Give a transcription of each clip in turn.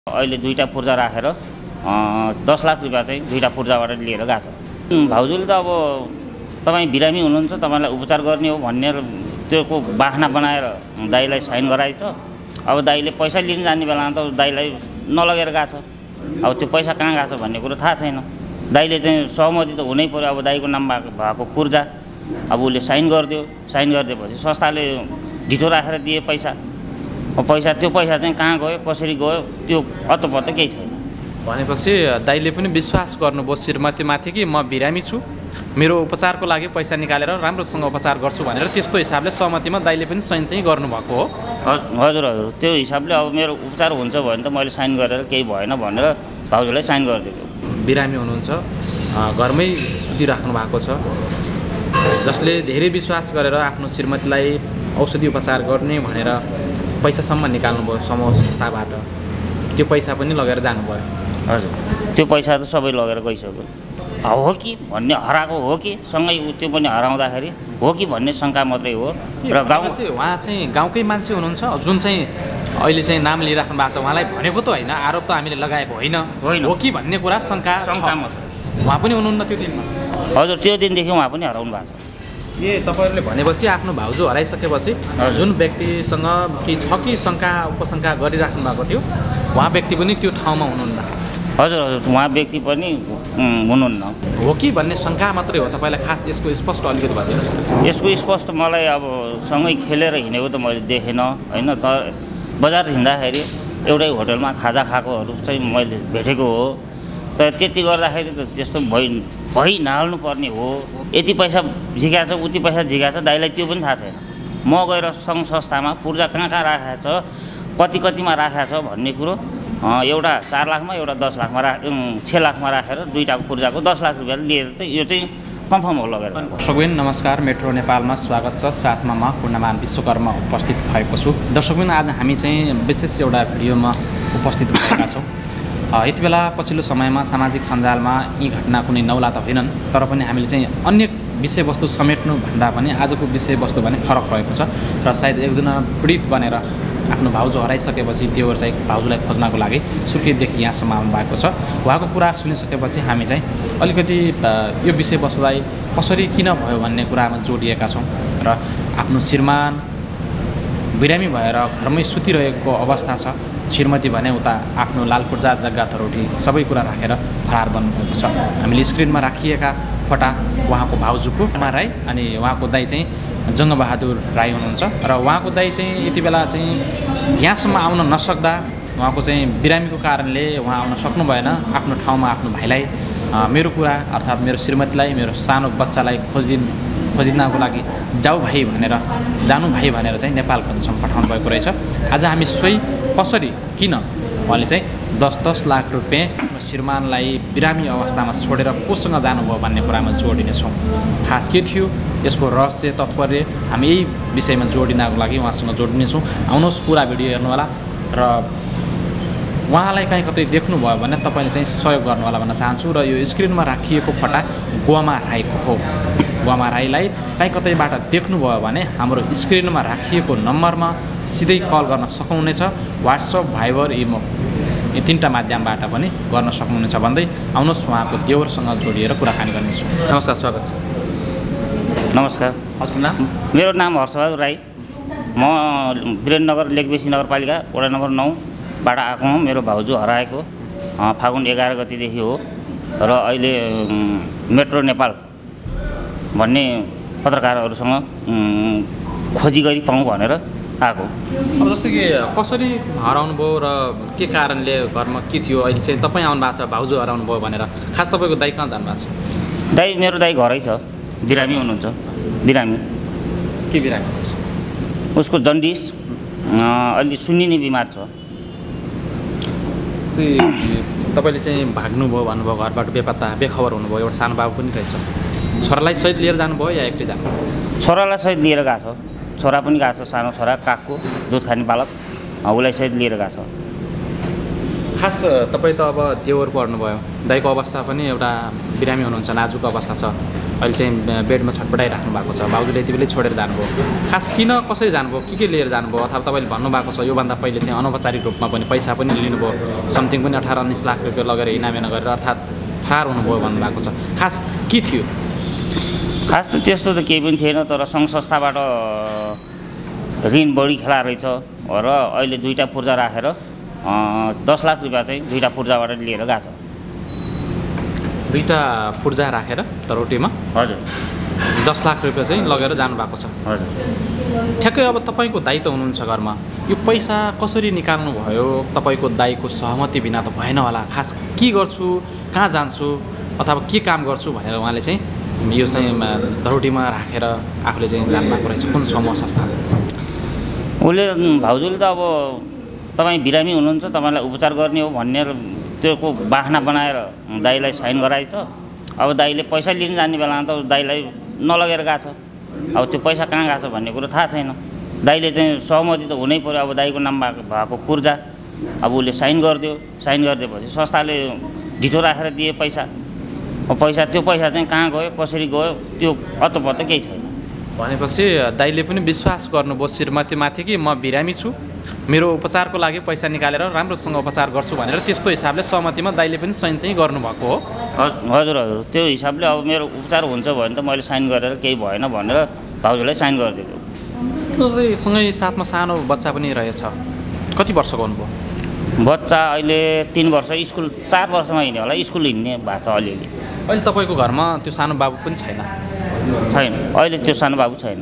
अहिले दुईटा पूर्जा राखेर 10 लाख रुपैयाँ चाहिँ दुईटा पूर्जाबाट लिएर गएको छ। भाउजूले त अब तपाईँ बिरामी हुनुहुन्छ, तपाईँलाई उपचार गर्ने हो भन्ने त्योको बाहना बनाएर दाइलाई साइन गराएछ। अब दाइले पैसा लिन जाने बेलामा त दाइलाई नलगेर गएको छ। अब त्यो पैसा कहाँ गएको छ भन्ने कुरो थाहा छैन। दाइले चाहिँ सहमति त हुनै पर्यो। अब दाइको नाम भएको पूर्जा अब उसले साइन गरिदियो। साइन गरिदिएपछि संस्थाले ढिटो राखेर दिए पैसा। त्यो पैसा चाहिँ कहाँ गयो, कसरी गयो, त्यो अत्तो-पत्तो केही छैन। भनेपछि दाइले पनि विश्वास गर्नुभयो श्रीमतीमाथि कि म बिरामी छु, मेरो उपचारको लागि पैसा निकालेर राम्रोसँग उपचार गर्छु भनेर त्यस्तो हिसाबले सहमतिमा दाइले पनि साइन चाहिँ गर्नुभएको हो। हजुर हजुर, त्यो हिसाबले अब मेरो उपचार हुन्छ भने त मैले साइन गरेर केही भएन भनेर भाउजूलाई साइन गरिदिएको। बिरामी हुनुहुन्छ, घरमै सुतिराख्नु भएको छ, जसले धेरै विश्वास गरेर आफ्नो श्रीमतीलाई औषधि उपचार गर्ने भनेर पैसासम्म निकाल्नुभयो समूह संस्थाबाट, त्यो पैसा पनि लगेर जानुभयो। हजुर, त्यो पैसा त सबै लगेर गइसक्यो। हो कि भन्ने हराएको हो कि सँगै त्यो पनि हराउँदाखेरि हो कि भन्ने शङ्का मात्रै हो। र गाउँ उहाँ चाहिँ गाउँकै मान्छे हुनुहुन्छ जुन चाहिँ अहिले चाहिँ नाम लिइराख्नु भएको छ, उहाँलाई भनेको त होइन, आरोप त हामीले लगाएको होइन, हो कि भन्ने कुरा शङ्का मात्रै। उहाँ पनि हुनुहुन्न त्यो दिनमा? हजुर, त्यो दिनदेखि उहाँ पनि हराउनु भएको छ। तपाईँहरूले भनेपछि आफ्नो भाउजू हराइसकेपछि जुन व्यक्तिसँग केही छ कि शङ्का उपशङ्का गरिराख्नु भएको थियो, उहाँ व्यक्ति पनि त्यो ठाउँमा हुनुहुन्न? हजुर हजुर, उहाँ व्यक्ति पनि हुनुहुन्न। हो कि भन्ने शङ्का मात्रै हो? तपाईँलाई खास यसको स्पष्ट अलिकति भनिदिनुहोस्। यसको स्पष्ट मलाई अब सँगै खेलेर हिँडेको त मैले देखेन होइन। त बजार हिँड्दाखेरि एउटै होटलमा खाजा खाएकोहरू चाहिँ मैले भेटेको हो। त त्यति गर्दाखेरि त त्यस्तो भइ नहाल्नु पर्ने हो। यति पैसा झिकाएको छ, उति पैसा झिकाएको छ, दाइलाई त्यो पनि थाहा छैन। म गएर सङ्घ संस्थामा पूर्जा कहाँ कहाँ राखेको छ, कतिमा राखेको छ भन्ने कुरो एउटा 4 लाखमा, एउटा 10 लाखमा 6 लाखमा राखेर दुईटाको पूर्जाको 10 लाख रुपियाँ लिएर त यो चाहिँ कन्फर्म हो लगेर। दर्शकबिन नमस्कार, मेट्रो नेपालमा स्वागत छ। साथमा म पूर्णमान विश्वकर्मा उपस्थित भएको छु। दर्शकबिन आज हामी चाहिँ विशेष एउटा भिडियोमा उपस्थित भएका छौँ। यति बेला पछिल्लो समयमा सामाजिक सञ्जालमा यी घटना कुनै नौला त होइनन्, तर पनि हामीले चाहिँ अन्य विषयवस्तु समेट्नु भन्दा पनि आजको विषयवस्तु भने फरक रहेको छ। र सायद एकजना पीडित बनेर आफ्नो भाउजू हराइसकेपछि देवर चाहिँ भाउजूलाई खोज्नको लागि सुर्खेतदेखि यहाँसम्म आउनु भएको छ। उहाँको कुरा सुनिसकेपछि हामी चाहिँ अलिकति यो विषयवस्तुलाई कसरी किन भयो भन्ने कुरामा जोडिएका छौँ। र आफ्नो श्रीमान बिरामी भएर घरमै सुतिरहेको अवस्था छ। श्रीमती भने उता आफ्नो लालपूर्जा जग्गा थरोटी सबै कुरा राखेर फरार बन्नुभएको छ। हामीले स्क्रिनमा राखिएका फोटा उहाँको भाउजूको उमा राई अनि उहाँको दाइ चाहिँ जङ्गबहादुर राई हुनुहुन्छ। र उहाँको दाइ चाहिँ यति बेला चाहिँ यहाँसम्म आउन नसक्दा उहाँको चाहिँ बिरामीको कारणले उहाँ आउन सक्नु भएन। आफ्नो ठाउँमा आफ्नो भाइलाई मेरो कुरा अर्थात् मेरो श्रीमतीलाई, मेरो सानो बच्चालाई खोजिदिनको लागि जानु भाइ भनेर चाहिँ नेपालगञ्जसम्म पठाउनु भएको रहेछ। आज हामी सोही कसरी किन उहाँले चाहिँ 10-10 लाख रुपियाँ श्रीमानलाई बिरामी अवस्थामा छोडेर कोसँग जानुभयो भन्ने कुरामा जोडिनेछौँ। खास के थियो यसको रहस्य तात्पर्य हामी यही विषयमा जोडिनको लागि उहाँसँग जोडिनेछौँ। आउनुहोस् पुरा भिडियो हेर्नु होला र उहाँलाई कहीँ कतै देख्नुभयो भने तपाईँले चाहिँ सहयोग गर्नु होला भन्न चाहन्छु। र यो स्क्रिनमा राखिएको फोटा गोमा राईको हो। गोमा राईलाई कहीँ कतैबाट देख्नुभयो भने हाम्रो स्क्रिनमा राखिएको नम्बरमा सिधै कल गर्न सक्नुहुनेछ। व्हाट्सएप, भाइबर, इमो यी 3टा माध्यमबाट पनि गर्न सक्नुहुनेछ भन्दै आउनुहोस् उहाँको देवरसँग जोडिएर कुराकानी गर्नेछौँ। नमस्कार, स्वागत छ। नमस्कार। हजुर नाम? मेरो नाम हर्षबहादुर राई। म वीरेन्द्रनगर लेकबेसी नगरपालिका वडा नम्बर 9बाट आएको हुँ। मेरो भाउजू हराएको फागुन 11 गतिदेखि हो। र अहिले मेट्रो नेपाल भन्ने पत्रकारहरूसँग खोजी गरी पाऊँ भनेर आएको। अब जस्तो कि कसरी हराउनु भयो र के कारणले घरमा के थियो, अहिले चाहिँ तपाईँ आउनु भएको छ भाउजू हराउनु भयो भनेर। खास तपाईँको दाइ कहाँ जानुभएको छ? मेरो दाइ घरै छ, बिरामी हुनुहुन्छ। बिरामी के बिरामी हुनुहुन्छ? उसको जन्डिस, अलि सुन्निने बिमार छ। तपाईँले चाहिँ भाग्नुभयो भन्नुभयो, घरबाट बेखबर हुनुभयो, एउटा सानो बाबु पनि रहेछ। छोरालाई सहित लिएर जानुभयो या एक्लै जानुभयो? छोरालाई सहित लिएर गएको छ। छोरा पनि गएको छ, सानो छोरा कागको दुध खाने बालक, उसलाई सहित लिएर गएको छ। खास तपाईँ त अब देवर पर्नुभयो, दाइको अवस्था पनि एउटा बिरामी हुनुहुन्छ, नाजुक अवस्था छ। अहिले चाहिँ बेडमा छटपटाइराख्नु भएको छ। भाउजूले यति बेलै छोडेर जानुभयो। खास किन कसरी जानुभयो, के लिएर जानुभयो, अथवा तपाईँले भन्नुभएको छ योभन्दा पहिले चाहिँ अनौपचारिक रूपमा पनि पैसा पनि लिनुभयो, समथिङ पनि 18-19 लाख रुपियाँ लगेर हिनामिना गरेर अर्थात् फरार हुनुभयो भन्नुभएको छ। खास के थियो? खास त त्यस्तो त केही पनि थिएन, तर सङ्घ संस्थाबाट ऋण बढी खेला रहेछ र अहिले दुईवटा पूर्जा राखेर 10 लाख रुपियाँ चाहिँ दुईवटा पूर्जाबाट लिएर गएको छ। दुईवटा पूर्जा राखेर तरोटीमा? हजुर। 10 लाख रुपियाँ चाहिँ लगेर जानुभएको छ। हजुर। ठ्याक्कै अब तपाईँको दाइ त हुनुहुन्छ घरमा, यो पैसा कसरी निकाल्नु भयो? तपाईँको दाइको सहमति बिना त भएन होला। खास के गर्छु, कहाँ जान्छु अथवा के काम गर्छु भनेर उहाँले चाहिँ यो चाहिँ धरोटीमा राखेर आफूले चाहिँ जानुभएको रहेछ। कुन समूह संस्था? उसले भाउजूले त अब तपाईँ बिरामी हुनुहुन्छ, तपाईँलाई उपचार गर्ने हो भन्ने त्योको बाहना बनाएर दाइलाई साइन गराएछ। अब दाइले पैसा लिन जाने बेलामा त दाइलाई नलगेर गएको छ। अब त्यो पैसा कहाँ गएको छ भन्ने कुरो थाहा छैन। दाइले चाहिँ सहमति त हुनै पऱ्यो। अब दाइको नाम भएको पूर्जा अब उसले साइन गरिदियो। साइन गरिदिएपछि संस्थाले ढिटो राखेर दिए पैसा। त्यो पैसा चाहिँ कहाँ गयो, कसरी गयो, त्यो अत्तो केही छैन। भनेपछि दाइले पनि विश्वास गर्नुभयो श्रीमतीमाथि कि म बिरामी छु, मेरो उपचारको लागि पैसा निकालेर राम्रोसँग उपचार गर्छु भनेर त्यस्तो हिसाबले सहमतिमा दाइले पनि साइन चाहिँ गर्नुभएको हो? हजुर हजुर। त्यो हिसाबले अब मेरो उपचार हुन्छ भने त मैले साइन गरेर केही भएन भनेर भाउजूलाई साइन गरिदिएको। जस्तै सँगै साथमा सानो बच्चा पनि रहेछ, कति वर्षको हुनुभयो? बच्चा अहिले 3 वर्ष, स्कुल 4 वर्षमा हिँड्यो होला, स्कुल हिँड्ने भएको छ अलिअलि। अहिले तपाईँको घरमा त्यो सानो बाबु पनि छैन? छैन, अहिले त्यो सानो बाबु छैन।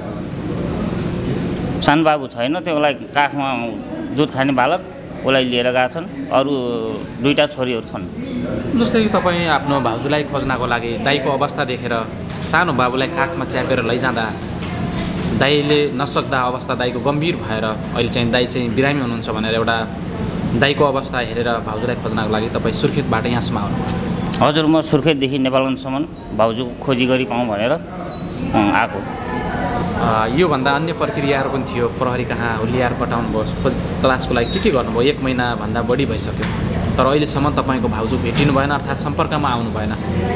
सानो बाबु छैन, त्यसलाई काखमा दुध खाने बालक उसलाई लिएर गएका छन्। अरू 2टा छोरीहरू छन्। जस्तै तपाईँ आफ्नो भाउजूलाई खोज्नको लागि दाइको अवस्था देखेर सानो बाबुलाई काखमा च्यापेर लैजाँदा दाइले नसक्दा अवस्था दाइको गम्भीर भएर अहिले चाहिँ दाइ चाहिँ बिरामी हुनुहुन्छ भनेर एउटा दाइको अवस्था हेरेर भाउजूलाई खोज्नको लागि तपाईँ सुर्खेतबाट यहाँसम्म आउनुभयो? हजुर, म सुर्खेतदेखि नेपालगञ्जसम्म भाउजू खोजी गरी पाऊँ भनेर आएको। योभन्दा अन्य प्रक्रियाहरू पनि थियो, प्रहरी कहाँ ल्याएर पठाउनु भयो, खोज तलासको लागि के गर्नुभयो? 1 महिनाभन्दा बढी भइसक्यो, तर अहिलेसम्म तपाईँको भाउजू भेटिनु भएन, अर्थात् सम्पर्कमा आउनु भएन।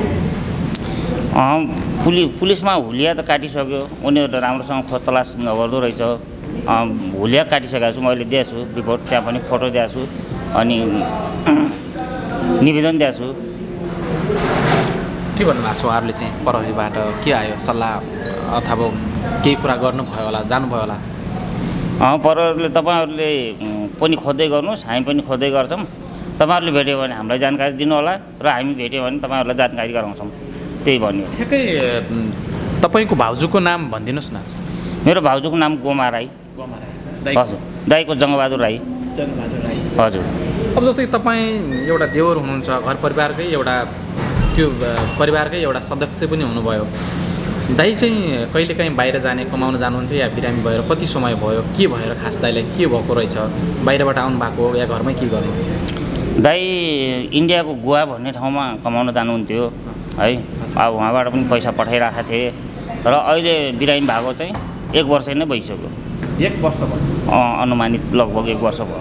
पुलिसमा हुलिया त काटिसक्यो, उनीहरू राम्रोसँग खोज तलास नगर्दो रहेछ। हुलिया काटिसकेको छु, मैले दिएको छु रिपोर्ट, त्यहाँ पनि फोटो दिएको छु अनि निवेदन दिएको छु। के भन्नुभएको छ उहाँहरूले चाहिँ? प्रहरीबाट के आयो सल्लाह अथवा केही कुरा गर्नुभयो होला, जानुभयो होला? प्रहरीले तपाईँहरूले पनि खोज्दै गर्नुहोस्, हामी पनि खोज्दै गर्छौँ, तपाईँहरूले भेट्यो भने हामीलाई जानकारी दिनु होला र हामी भेट्यो भने तपाईँहरूलाई जानकारी गराउँछौँ, त्यही भन्यो। ठ्याक्कै तपाईँको भाउजूको नाम भनिदिनुहोस् न। मेरो भाउजूको नाम गोमा राई। हजुर। दाइको जङ्गबहादुर राई। हजुर। अब जस्तै तपाईँ एउटा देवर हुनुहुन्छ, घर परिवारकै एउटा त्यो परिवारकै एउटा सदस्य पनि हुनुभयो। दाइ चाहिँ कहिलेकाहीँ बाहिर जाने, कमाउन जानुहुन्थ्यो या बिरामी भएर कति समय भयो? के भएर खास दाइलाई के भएको रहेछ? बाहिरबाट आउनु भएको या घरमै के गर्नु? दाइ इन्डियाको गोवा भन्ने ठाउँमा कमाउन जानुहुन्थ्यो है। अब उहाँबाट पनि पैसा पठाइरहेको थिएँ र अहिले बिरामी भएको चाहिँ 1 वर्ष नै भइसक्यो। 1 वर्ष भयो? अनुमानित लगभग 1 वर्ष भयो।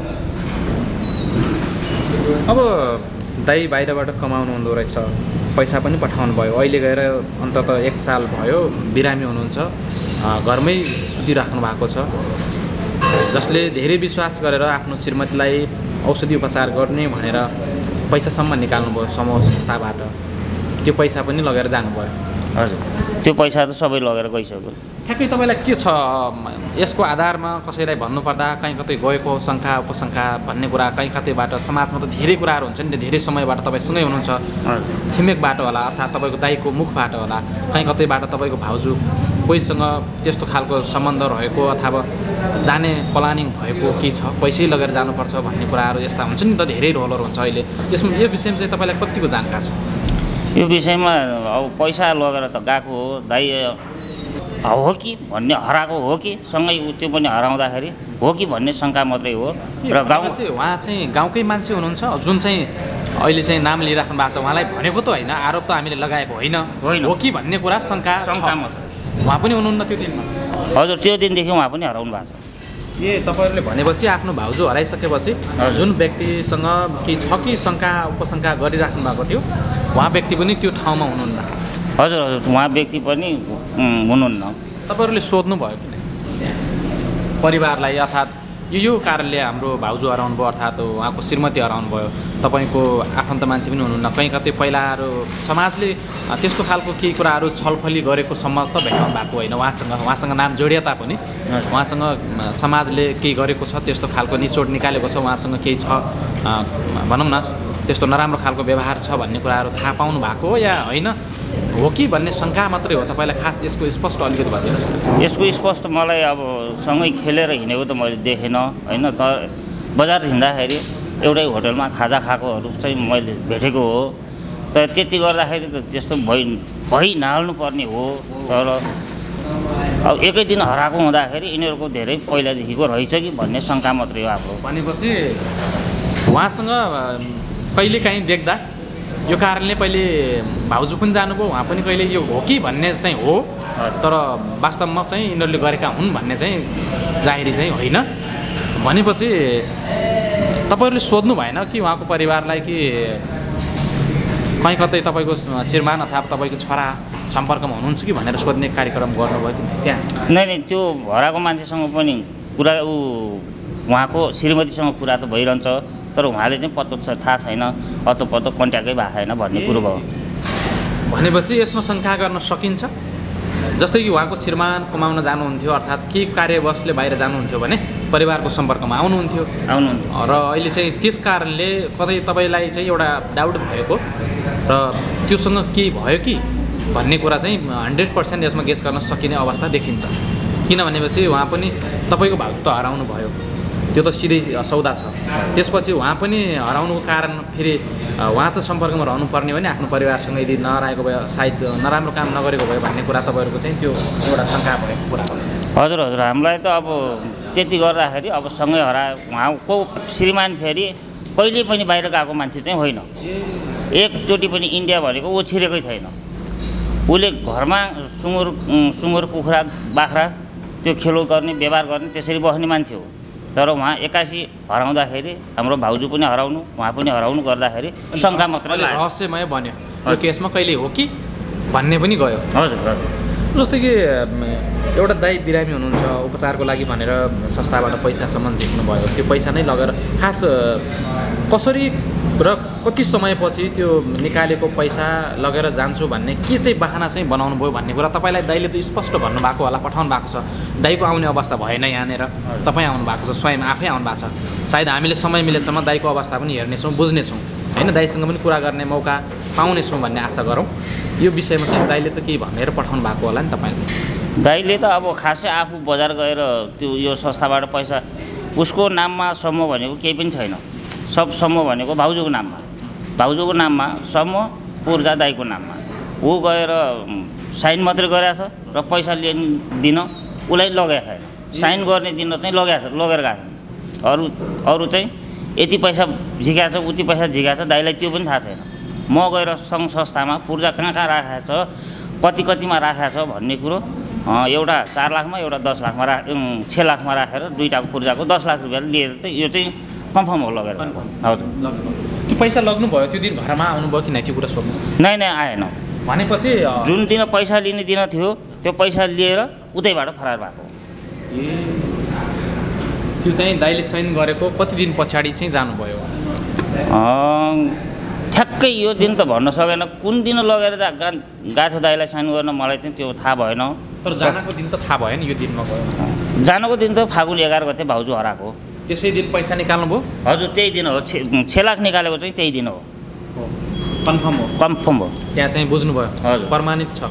अब दाइ बाहिरबाट कमाउनु हुँदो रहेछ, पैसा पनि पठाउनु भयो, अहिले गएर अन्तत 1 साल भयो बिरामी हुनुहुन्छ, घरमै सुतिराख्नु भएको छ, जसले धेरै विश्वास गरेर आफ्नो श्रीमतीलाई औषधि उपचार गर्ने भनेर पैसासम्म निकाल्नुभयो समूह संस्थाबाट, त्यो पैसा पनि लगेर जानुभयो। हजुर, त्यो पैसा त सबै लगेर गइसक्यो। ठ्याक्कै तपाईँलाई के छ यसको आधारमा कसैलाई भन्नुपर्दा कहीँ कतै गएको शङ्का उपशङ्का भन्ने कुरा, कहीँ कतैबाट समाजमा त धेरै कुराहरू हुन्छ नि, धेरै समयबाट तपाईँसँगै हुनुहुन्छ, छिमेकबाट होला अर्थात् तपाईँको दाइको मुखबाट होला, कहीँ कतैबाट तपाईँको भाउजू कोहीसँग त्यस्तो खालको सम्बन्ध रहेको अथवा जाने प्लानिङ भएको के छ, पैसै लगेर जानुपर्छ भन्ने कुराहरू यस्ता हुन्छ नि त, धेरै रोलहरू हुन्छ अहिले। यसमा यो विषयमा चाहिँ तपाईँलाई कतिको जानकारी छ? यो विषयमा अब पैसा लगेर त गएको हो, दाइ हो कि भन्ने हराएको हो कि सँगै त्यो पनि हराउँदाखेरि हो कि भन्ने शङ्का मात्रै हो। र गाउँ उहाँ चाहिँ गाउँकै मान्छे हुनुहुन्छ जुन चाहिँ अहिले चाहिँ नाम लिइराख्नु भएको छ, उहाँलाई भनेको त होइन, आरोप त हामीले लगाएको होइन, हो कि भन्ने कुरा शङ्का मात्रै। उहाँ पनि हुनुहुन्न त्यो दिनमा? हजुर, त्यो दिनदेखि उहाँ पनि हराउनु भएको छ। तपाईँहरूले भनेपछि आफ्नो भाउजू हराइसकेपछि जुन व्यक्तिसँग केही छ कि शङ्का उपशङ्का गरिराख्नु भएको थियो, उहाँ व्यक्ति पनि त्यो ठाउँमा हुनुहुन्न? हजुर हजुर उहाँ व्यक्ति पनि हुनुहुन्न। तपाईँहरूले सोध्नुभयो कि परिवारलाई अर्थात् यो कारणले हाम्रो भाउजू हराउनु भयो अर्थात् उहाँको श्रीमती हराउनु भयो, तपाईँको आफन्त मान्छे पनि हुनुहुन्न, कहीँ कतै पहिलाहरू समाजले त्यस्तो खालको केही कुराहरू छलफली गरेको सम्म त भेटाउनु भएको होइन उहाँसँग नाम जोडिए तापनि उहाँसँग समाजले केही गरेको छ, त्यस्तो खालको निचोड निकालेको छ, उहाँसँग केही छ भनौँ न त्यस्तो नराम्रो खालको व्यवहार छ भन्ने कुराहरू थाहा पाउनु भएको हो या होइन हो कि भन्ने शङ्का मात्रै हो? तपाईँलाई खास यसको स्पष्ट अलिकति भनिदिनुहोस्। यसको स्पष्ट मलाई अब सँगै खेलेर हिँडेको त मैले देखेन होइन, तर बजार हिँड्दाखेरि एउटै होटलमा खाजा खाएकोहरू चाहिँ मैले भेटेको हो। तर त्यति गर्दाखेरि त त्यस्तो भइ नहाल्नु पर्ने हो। तर अब एकै दिन हराएको हुँदाखेरि यिनीहरूको धेरै पहिलादेखिको रहेछ कि भन्ने शङ्का मात्रै हो हाम्रो। भनेपछि उहाँसँग कहिलेकाहीँ देख्दा यो कारणले पहिले भाउजू पनि जानुभयो, उहाँ पनि कहिले यो हो कि भन्ने चाहिँ हो, तर वास्तवमा चाहिँ यिनीहरूले गरेका हुन् भन्ने चाहिँ जाहेरी चाहिँ होइन। भनेपछि तपाईँहरूले सोध्नु भएन कि उहाँको परिवारलाई कि कहीँ कतै तपाईँको श्रीमान अथवा तपाईँको छोरा सम्पर्कमा हुनुहुन्छ कि भनेर सोध्ने कार्यक्रम गर्नुभयो कि त्यहाँ? नै त्यो हराएको मान्छेसँग पनि कुरा उहाँको श्रीमतीसँग कुरा त भइरहन्छ, तर उहाँले चाहिँ पत्तो थाहा छैन, पत्तो कन्ट्याक्टै भएको छैन भन्ने कुरो भयो। भनेपछि यसमा शङ्का गर्न सकिन्छ जस्तै कि उहाँको श्रीमान कमाउन जानुहुन्थ्यो अर्थात् के कार्यवशले बाहिर जानुहुन्थ्यो भने परिवारको सम्पर्कमा आउनुहुन्थ्यो र अहिले चाहिँ त्यस कारणले कतै तपाईँलाई चाहिँ एउटा डाउट भएको र त्योसँग केही भयो कि भन्ने कुरा चाहिँ 100% यसमा गेस गर्न सकिने अवस्था देखिन्छ। किनभनेपछि उहाँ पनि तपाईँको भाउजू त हराउनु भयो, त्यो त सिधै सौदा छ। त्यसपछि उहाँ पनि हराउनुको कारण फेरि उहाँ त सम्पर्कमा रहनुपर्ने हो नि आफ्नो परिवारसँग, यदि नहराएको भए सायद नराम्रो काम नगरेको भयो भन्ने कुरा तपाईँहरूको चाहिँ त्यो एउटा शङ्का भएको कुरा हो। हजुर हजुर हामीलाई त अब त्यति गर्दाखेरि अब सँगै हरायो। उहाँको श्रीमान फेरि कहिले पनि बाहिर गएको मान्छे चाहिँ होइन, एकचोटि पनि इन्डिया भनेको ऊ छिरेकै छैन। उसले घरमा सुँगुर कुखुरा बाख्रा त्यो खेलो गर्ने व्यवहार गर्ने त्यसरी बस्ने मान्छे हो। तर उहाँ एक्कासी हराउँदाखेरि हाम्रो भाउजू पनि हराउनु उहाँ पनि हराउनु गर्दाखेरि शङ्का मात्र रहस्यमय बन्यो यो केसमा, कहिले हो कि भन्ने पनि गयो। हजुर हजुर जस्तै कि एउटा दाइ बिरामी हुनुहुन्छ, उपचारको लागि भनेर संस्थाबाट पैसासम्म झिक्नुभयो, त्यो पैसा नै लगेर खास कसरी र कति समयपछि त्यो निकालेको पैसा लगेर जान्छु भन्ने के चाहिँ बाहना चाहिँ बनाउनु भयो भन्ने कुरा तपाईँलाई दाइले त स्पष्ट भन्नुभएको होला, पठाउनु भएको छ। दाइको आउने अवस्था भएन यहाँनिर, तपाईँ आउनु भएको छ, स्वयं आफै आउनु भएको छ। सायद हामीले समय मिलेसम्म दाइको अवस्था पनि हेर्नेछौँ, बुझ्नेछौँ होइन, दाइसँग पनि कुरा गर्ने मौका पाउनेछौँ भन्ने आशा गरौँ। यो विषयमा चाहिँ दाइले त केही भनेर पठाउनु भएको होला नि तपाईँले? दाइले त अब खासै आफू बजार गएर त्यो यो संस्थाबाट पैसा उसको नाममा समूह भनेको केही पनि छैन, सब समूह भनेको भाउजूको नाममा समूह पूर्जा दाइको नाममा ऊ गएर साइन मात्रै गरेछ र पैसा दिन उसलाई लगाएको छैन, साइन गर्ने दिन चाहिँ लगेर गएको छैन। अरू चाहिँ यति पैसा झिकाएको छ उति पैसा झिकाएको छ दाइलाई त्यो पनि थाहा छैन। म गएर सङ्घ संस्थामा पूर्जा कहाँ राखेको छ कतिमा राखेको छ भन्ने कुरो एउटा 4 लाखमा एउटा 10 लाखमा 6 लाखमा राखेर दुईटाको पूर्जाको 10 लाख रुपियाँ लिएर चाहिँ यो चाहिँ कन्फर्म हो लगेर। हजुर त्यो पैसा लग्नुभयो त्यो दिन घरमा आउनुभयो कि नै त्यो कुरा सोध्नु? नै आएन। भनेपछि जुन दिन पैसा लिने दिन थियो त्यो पैसा लिएर उतैबाट फरार भएको। त्यो चाहिँ दाइले साइन गरेको कति दिन पछाडि चाहिँ जानुभयो? ठ्याक्कै यो दिन त भन्न सकेन, कुन दिन लगेर गएको दाइलाई साइन गर्न मलाई चाहिँ त्यो थाहा भएन। तर जानको दिन त थाहा भयो नि यो दिनमा गयो? जानको दिन त फागुन 11 गते भाउजू हराएको। त्यसै दिन पैसा निकाल्नु भयो? हजुर त्यही दिन हो, 6 लाख निकालेको चाहिँ त्यही दिन हो। कन्फर्म हो त्यहाँ चाहिँ बुझ्नुभयो? हजुर प्रमाणित छ।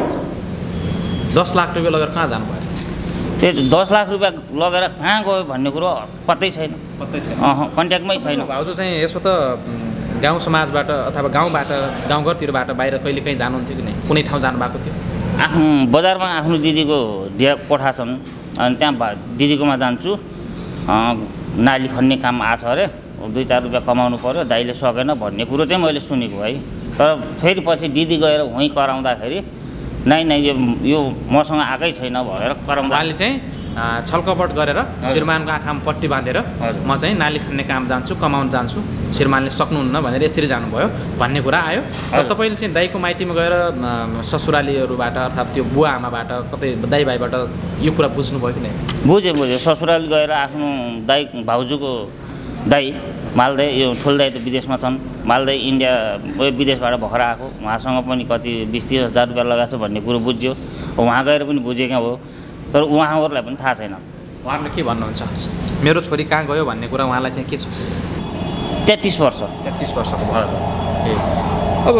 10 लाख रुपियाँ लगेर कहाँ जानुभयो? त्यही 10 लाख रुपियाँ लगेर कहाँ गयो भन्ने कुरो पत्तै छैन, कन्ट्याक्टमै छैन। भाउजू चाहिँ यसो त गाउँ समाजबाट अथवा गाउँघरतिरबाट बाहिर कहिले काहीँ जानुहुन्थ्यो कि नै? कुनै ठाउँ जानुभएको थियो? आफ्नो बजारमा आफ्नो दिदीको कोठा छन् अनि त्यहाँ दिदीकोमा जान्छु, नाली खन्ने काम आछ अरे, 2-4 रुपियाँ कमाउनु पर्यो, दाइले सकेन भन्ने कुरो चाहिँ मैले सुनेको है। तर फेरि पछि दिदी गएर उहीँ कराउँदाखेरि नै यो मसँग आएकै छैन भनेर कराउँदा उहाँले चाहिँ छलकपट गरेर श्रीमानको आँखामा पट्टी बाँधेर म चाहिँ नाली खन्ने काम जान्छु, कमाउन जान्छु, श्रीमानले सक्नुहुन्न भनेर यसरी जानुभयो भन्ने कुरा आयो। र तपाईँले चाहिँ दाइको माइतीमा गएर ससुरालीहरूबाट अर्थात् त्यो बुवा आमाबाट कतै दाइ भाइबाट यो कुरा बुझ्नुभयो कि नै? बुझेँ ससुराली गएर आफ्नो दाइ भाउजूको दाइ मालदाई, यो ठुलो दाइ त विदेशमा छन्, मालदाई इन्डिया विदेशबाट भर्खर आएको, उहाँसँग पनि कति 20-30 हजार रुपियाँ लगाएको छ भन्ने कुरो बुझ्यो। उहाँ गएर पनि बुझेको हो, तर उहाँहरूलाई पनि थाहा छैन। उहाँहरूले के भन्नुहुन्छ मेरो छोरी कहाँ गयो भन्ने कुरा उहाँलाई चाहिँ के छ? 33 वर्ष 33 वर्षको भयो। अब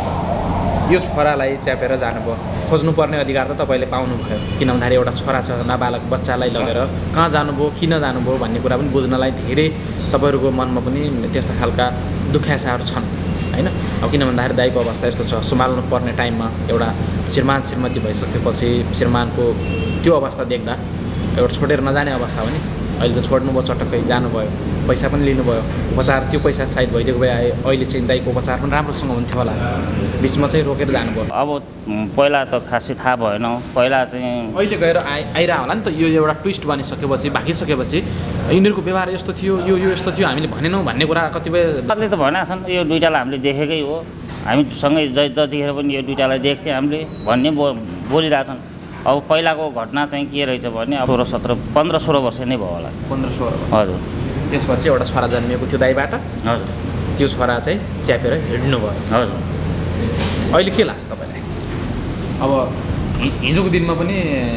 यो छोरालाई च्यापेर जानुभयो, खोज्नुपर्ने अधिकार त तपाईँले पाउनुभयो, किन भन्दाखेरि एउटा छोरा छ, नाबालक बच्चालाई लगेर कहाँ जानुभयो, किन जानुभयो भन्ने कुरा पनि बुझ्नलाई धेरै तपाईँहरूको मनमा पनि त्यस्ता खालका दुखाइसाहरू छन् होइन। अब किन भन्दाखेरि दाइको अवस्था यस्तो छ, सम्हाल्नु पर्ने टाइममा एउटा श्रीमान श्रीमती भइसकेपछि श्रीमानको त्यो अवस्था देख्दा एउटा छोडेर नजाने अवस्था हो नि। अहिले त छोड्नुभयो, चटक्कै जानुभयो, पैसा पनि लिनुभयो, उपचार त्यो पैसा सायद भइदिएको भए अहिले चाहिँ दाइको उपचार पनि राम्रोसँग हुन्थ्यो होला, बिचमा चाहिँ रोकेर जानुभयो। अब पहिला त खासै थाहा भएन, पहिला चाहिँ अहिले गएर आइरह होला नि त, यो एउटा ट्विस्ट बनिसकेपछि भागिसकेपछि यिनीहरूको व्यवहार यस्तो थियो, यो यस्तो थियो, हामीले भनेनौँ भन्ने कुरा कतिपय त भनेका छन्। यो दुइटालाई हामीले देखेकै हो, हामीसँगै जतिखेर पनि यो दुइटालाई देख्थ्यौँ हामीले भन्ने बोलिरहेछन्। अब पहिलाको घटना चाहिँ के रहेछ भने अब 15-16 वर्ष नै भयो होला। 15-16 वर्ष। हजुर। त्यसपछि एउटा छोरा जन्मिएको थियो दाइबाट। हजुर। त्यो छोरा चाहिँ च्यापेर हिँड्नु भयो। हजुर। अहिले के लाग्छ तपाईँलाई? अब हिजोको दिनमा पनि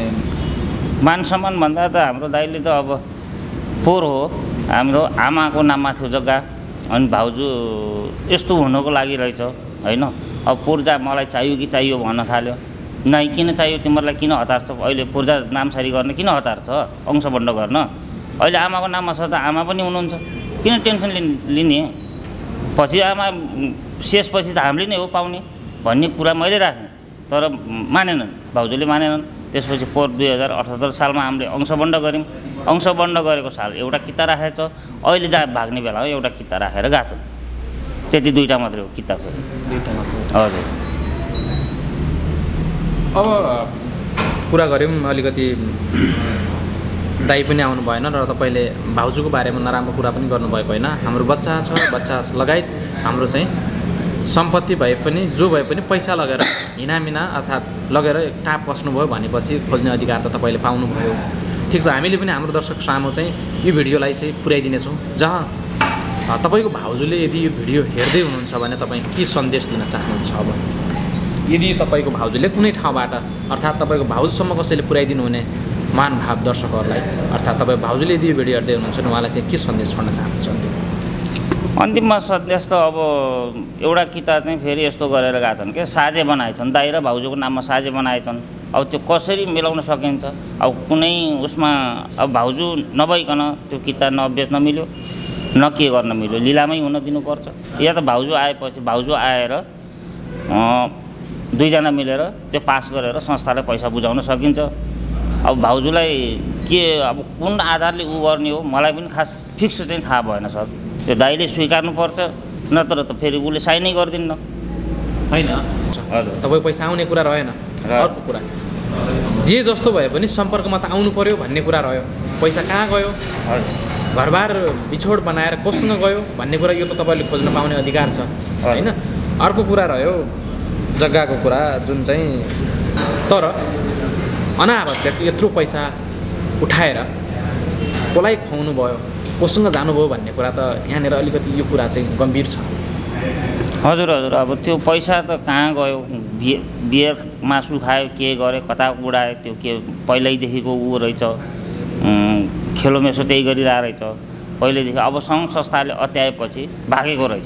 मान सम्मान भन्दा त हाम्रो दाइले त अब पोहोर हो, हाम्रो आमाको नाममा थियो जग्गा, अनि भाउजू यस्तो हुनको लागि रहेछ होइन। अब पूर्जा मलाई चाहियो कि चाहियो भन्न थाल्यो, नै किन चाहियो तिमीहरूलाई, किन हतार छ, अहिले पूर्जा नामसारी गर्न किन हतार छ, अंशबन्ड गर्न, अहिले आमाको नाममा छ त आमा पनि हुनुहुन्छ, किन टेन्सन लिने, पछि आमा शेषपछि त हामीले नै हो पाउने भन्ने कुरा मैले राखेँ, तर मानेनन्, भाउजूले मानेनन्। त्यसपछि पोहोर 2078 सालमा हामीले अंशबन्ड गऱ्यौँ, अंशबन्ड गरेको साल एउटा किता राखेको छ, अहिले जहाँ भाग्ने बेलामा एउटा किता राखेर गएको छ, त्यति दुईवटा मात्रै हो किताको। हजुर। अब कुरा गऱ्यौँ अलिकति दाइ पनि आउनु भएन र तपाईँले भाउजूको बारेमा नराम्रो कुरा पनि गर्नुभएको होइन। हाम्रो बच्चा छ, बच्चा लगायत हाम्रो चाहिँ सम्पत्ति भए पनि जो भए पनि पैसा लगेर हिनामिना अर्थात् लगेर टाप कस्नुभयो भनेपछि खोज्ने अधिकार त तपाईँले पाउनुभयो। ठिक छ, हामीले पनि हाम्रो दर्शक सामु चाहिँ यो भिडियोलाई चाहिँ पुर्याइदिनेछौँ, जहाँ तपाईँको भाउजूले यदि यो भिडियो हेर्दै हुनुहुन्छ भने तपाईँ के सन्देश दिन चाहनुहुन्छ? अब यदि तपाईँको भाउजूले कुनै ठाउँबाट अर्थात् तपाईँको भाउजूसम्म कसैले पुर्याइदिनु हुने महानुभाव दर्शकहरूलाई अर्थात् तपाईँ भाउजूले यदि यो भिडियो हेर्दै हुनुहुन्छ भने उहाँलाई चाहिँ के सन्देश छोड्न चाहनुहुन्छ? अन्तिममा सन्देश त अब एउटा किता चाहिँ फेरि यस्तो गरेर गएको छन् कि साझे बनाएछन्, दाइ र भाउजूको नाममा साझे बनाएछन्। अब त्यो कसरी मिलाउन सकिन्छ? अब कुनै उसमा अब भाउजू नभइकन त्यो किता न मिल्यो न के गर्न मिल्यो, लिलामै हुन दिनुपर्छ, या त भाउजू आएपछि भाउजू आएर दुईजना मिलेर त्यो पास गरेर संस्थालाई पैसा बुझाउन सकिन्छ। अब भाउजूलाई के अब कुन आधारले उ गर्ने हो मलाई पनि खास फिक्स चाहिँ थाहा भएन सर। त्यो दाइले स्वीकार्नुपर्छ, नत्र त फेरि उसले साइनै गर्दिन्न होइन। हजुर, तपाईँ पैसा आउने कुरा रहेन। अर्को कुरा जे जस्तो भए पनि सम्पर्कमा त आउनु पर्यो भन्ने कुरा रह्यो। पैसा कहाँ गयो, घरबार बिछोड बनाएर कोसँग गयो भन्ने कुरा यो त तपाईँले खोज्न पाउने अधिकार छ होइन। अर्को कुरा रह्यो जग्गाको कुरा जुन चाहिँ, तर अनावश्यक यत्रो पैसा उठाएर कसलाई खुवाउनु भयो, कोसँग जानुभयो भन्ने कुरा त यहाँनिर अलिकति यो कुरा चाहिँ गम्भीर छ। हजुर हजुर, अब त्यो पैसा त कहाँ गयो, बियर मासु खायो, के गर्यो, कता उडायो, त्यो के पहिल्यैदेखिको ऊ रहेछ, खेलोमेसो त्यही गरिरहेको रहेछ पहिल्यैदेखि। अब सङ्घ संस्थाले अत्याएपछि भागेको रहेछ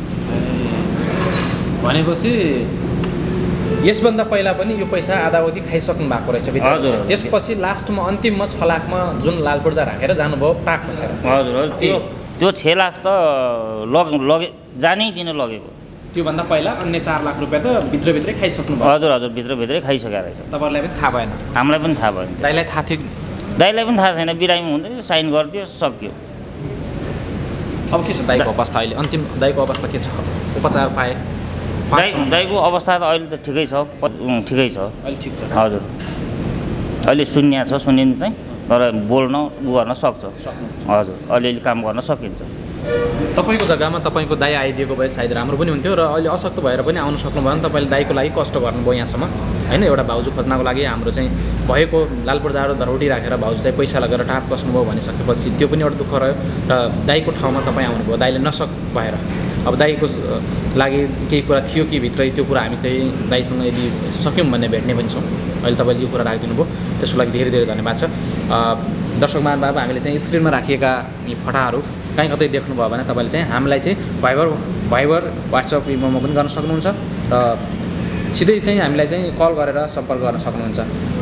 भनेपछि यसभन्दा पहिला पनि यो पैसा आधावधि खाइसक्नु भएको रहेछ भित्र। हजुर। त्यसपछि लास्टमा अन्तिममा 6 लाखमा जुन लाल पूर्जा राखेर जानुभयो टाक खसेर। हजुर हजुर, त्यो 6 लाख त लगे जानै दिन लगेको। त्योभन्दा पहिला अन्य 4 लाख रुपियाँ त भित्रभित्रै खाइसक्नु भयो। हजुर हजुर, भित्रभित्रै खाइसकेको रहेछ। तपाईँलाई पनि थाहा भएन? हामीलाई पनि थाहा भएन। दाइलाई थाहा थियो? दाइलाई पनि थाहा छैन, बिरामी हुँदै साइन गरिदियो, सक्यो। अब के छ दाइको अवस्था अहिले? अन्तिम दाइको अवस्था के छ? उपचार पाए? दाइको अवस्था त अहिले त ठिकै छ, ठिकै छ अहिले। ठिक छ। हजुर, अहिले शून्य छ, सुनिन्छ चाहिँ तर बोल्न उ गर्न सक्छ। हजुर, अलिअलि काम गर्न सकिन्छ। तपाईँको जग्गामा तपाईँको दाइ आइदिएको भए सायद राम्रो पनि हुन्थ्यो र अहिले अशक्त भएर पनि आउनु सक्नुभयो भने तपाईँले दाइको लागि कष्ट गर्नुभयो यहाँसम्म होइन। एउटा भाउजू खोज्नको लागि हाम्रो चाहिँ भएको लालपुर दारो धरौटी राखेर भाउजू चाहिँ पैसा लगेर टाफ कस्नुभयो भनिसकेपछि त्यो पनि एउटा दुःख रह्यो र दाइको ठाउँमा तपाईँ आउनुभयो दाइले नसक भएर। अब दाइको लागि केही कुरा थियो कि भित्रै त्यो कुरा हामी चाहिँ दाइसँग यदि सक्यौँ भन्ने भेट्ने पनि छौँ। अहिले तपाईँले यो कुरा राखिदिनु भयो, त्यसको लागि धेरै धेरै धन्यवाद छ। दर्शक महानुभाव, हामीले चाहिँ स्क्रिनमा राखिएका यी फटाहरू कहीँ कतै देख्नुभयो भने तपाईँले चाहिँ हामीलाई चाहिँ भाइबर वाट्सएप इमोमा पनि गर्न सक्नुहुन्छ र सिधै चाहिँ हामीलाई चाहिँ कल गरेर सम्पर्क गर्न सक्नुहुन्छ।